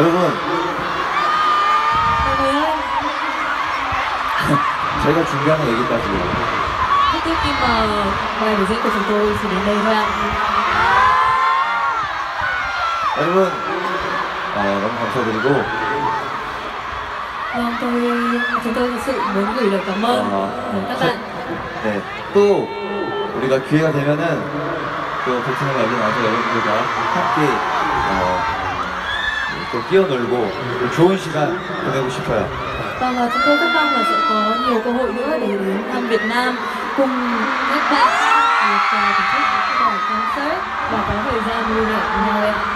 여러분, Mọi người ơi, 저희가 준비하는 얘기까지요. rất tiếc nhưng mà bài biểu diễn của chúng tôi chỉ đến đây thôi ạ. 여러분, 너무 감사드리고, Vâng, chúng tôi thực sự muốn gửi lời cảm ơn đến các bạn. 네, 또 우리가 기회가 되면은 또 베트남에 여기 와서 여러분들과 함께 또 뛰어놀고 좋은 시간 보내고 싶어요. Vâng, và chúng tôi rất mong là sẽ có nhiều cơ hội nữa để đến thăm Việt Nam cùng các bạn được thưởng thức các bài concert và có thời gian vui vẻ cùng nhau ạ.